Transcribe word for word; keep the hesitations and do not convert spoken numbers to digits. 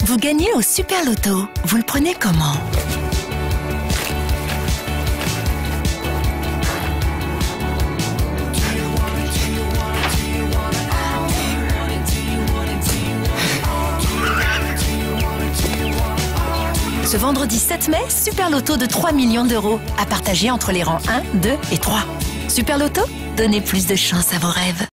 Vous gagnez au Super Loto. Vous le prenez comment? Ce vendredi sept mai, Super Loto de trois millions d'euros à partager entre les rangs un, deux et trois. Super Loto, donnez plus de chance à vos rêves.